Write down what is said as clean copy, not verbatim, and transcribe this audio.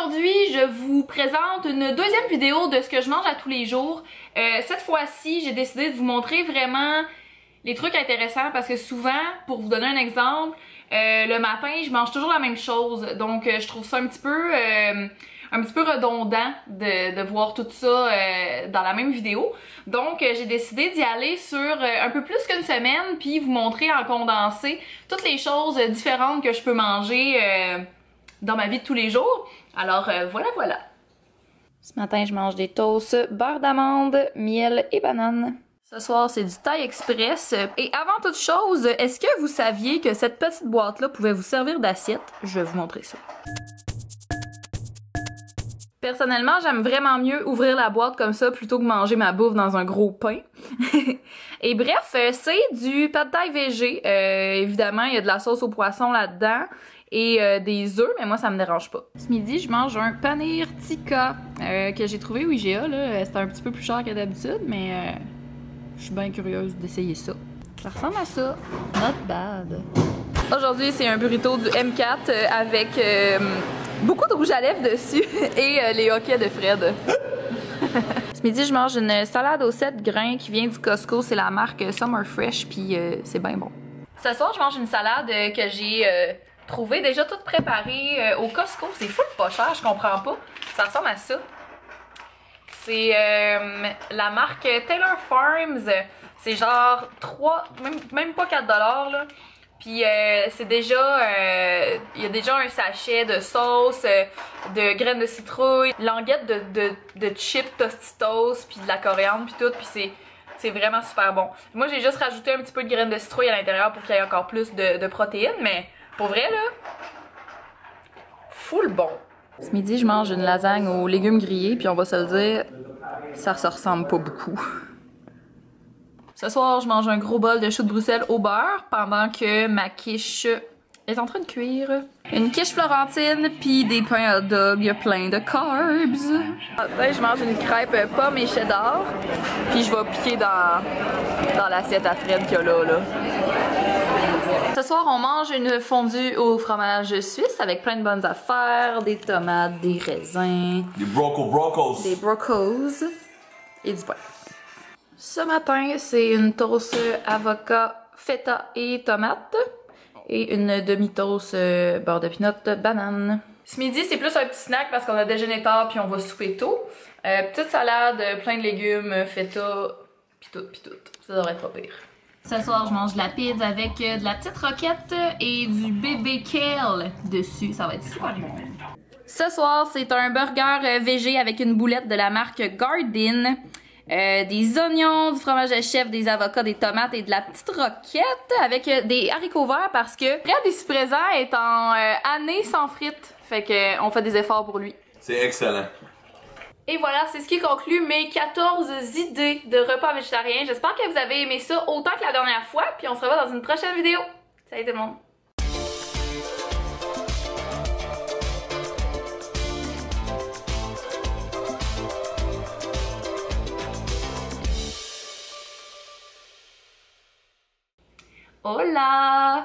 Aujourd'hui, je vous présente une deuxième vidéo de ce que je mange à tous les jours. Cette fois-ci, j'ai décidé de vous montrer vraiment les trucs intéressants parce que souvent, pour vous donner un exemple, le matin, je mange toujours la même chose. Donc, je trouve ça un petit peu redondant de voir tout ça dans la même vidéo. Donc, j'ai décidé d'y aller sur un peu plus qu'une semaine puis vous montrer en condensé toutes les choses différentes que je peux manger dans ma vie de tous les jours. Alors voilà. Ce matin, je mange des toasts beurre d'amande, miel et banane. Ce soir, c'est du Thai Express. Et avant toute chose, est-ce que vous saviez que cette petite boîte-là pouvait vous servir d'assiette? Je vais vous montrer ça. Personnellement, j'aime vraiment mieux ouvrir la boîte comme ça plutôt que manger ma bouffe dans un gros pain. Et bref, c'est du pad thai végé. Évidemment, il y a de la sauce au poisson là-dedans et des œufs, mais moi, ça me dérange pas. Ce midi, je mange un panir tikka que j'ai trouvé au IGA. C'était un petit peu plus cher que d'habitude, mais je suis bien curieuse d'essayer ça. Ça ressemble à ça. Not bad. Aujourd'hui, c'est un burrito du M4 avec beaucoup de rouge à lèvres dessus et les hockey de Fred. Ce midi, je mange une salade aux 7 grains qui vient du Costco. C'est la marque Summer Fresh, puis c'est bien bon. Ce soir, je mange une salade que j'ai trouvée déjà toute préparée au Costco. C'est fou pas cher, je comprends pas. Ça ressemble à ça. C'est la marque Taylor Farms. C'est genre 3, même pas 4$ là. Puis c'est déjà, il y a déjà un sachet de sauce, de graines de citrouille, languettes de chips Tostitos, puis de la coriandre, puis tout, puis c'est vraiment super bon. Moi, j'ai juste rajouté un petit peu de graines de citrouille à l'intérieur pour qu'il y ait encore plus de protéines, mais pour vrai, là, full bon. Ce midi, je mange une lasagne aux légumes grillés, puis on va se le dire, ça se ressemble pas beaucoup. Ce soir, je mange un gros bol de choux de Bruxelles au beurre pendant que ma quiche est en train de cuire. Une quiche florentine puis des pains hot dog plein de carbs. Là, je mange une crêpe pomme et cheddar puis je vais piquer dans l'assiette à Fred qu'il y a là. Ce soir, on mange une fondue au fromage suisse avec plein de bonnes affaires, des tomates, des raisins, des brocos et du pain. Ce matin, c'est une toast avocat, feta et tomate et une demi-toast beurre de pinot, banane. Ce midi, c'est plus un petit snack parce qu'on a déjeuné tard puis on va souper tôt. Petite salade, plein de légumes, feta, pis tout. Ça devrait être pas pire. Ce soir, je mange de la pizza avec de la petite roquette et du bébé kale dessus. Ça va être super bon. Ce soir, c'est un burger végé avec une boulette de la marque Garden. Des oignons, du fromage de chèvre, des avocats, des tomates et de la petite roquette avec des haricots verts parce que Fred ici présent est en année sans frites. Fait que on fait des efforts pour lui. C'est excellent. Et voilà, c'est ce qui conclut mes 14 idées de repas végétariens. J'espère que vous avez aimé ça autant que la dernière fois. Puis on se revoit dans une prochaine vidéo. Salut tout le monde! Hola!